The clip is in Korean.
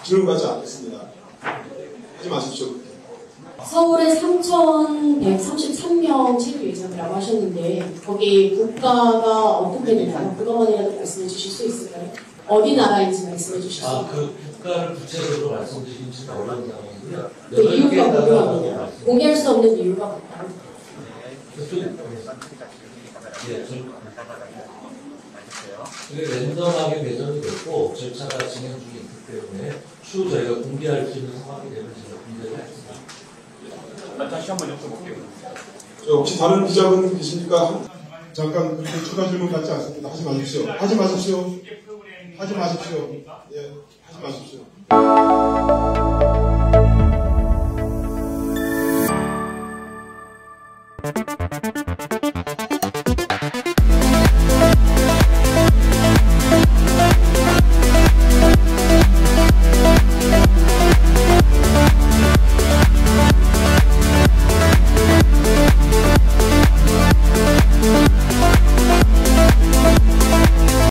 질문 받지 않겠습니다. 하지 마십시오. 서울에 3,133명 체류 예정이라고 하셨는데 거기 국가가 어떻게 되나요? 그것만이라도 말씀해 주실 수 있을까요? 어디 나라인지 말씀해 주실 수 있을까요? 그 국가를 구체적으로 말씀드리기는 어려운 상황이고요. 그 이유가 궁금합니다. 공개할 수 없는 이유가 뭘까요? 그게 랜덤하게 배정이 됐고 절차가 진행 중에 있기 때문에 추후 저희가 공개할 수 있는 상황이 되면 제가 공개를 하겠습니다. 다시 한번 여쭤볼게요. 혹시 다른 기자분 계십니까? 잠깐 그렇게 추가 질문 받지 않습니다. 하지 마십시오. 하지 마십시오. 하지 마십시오. 예, 하지 마십시오.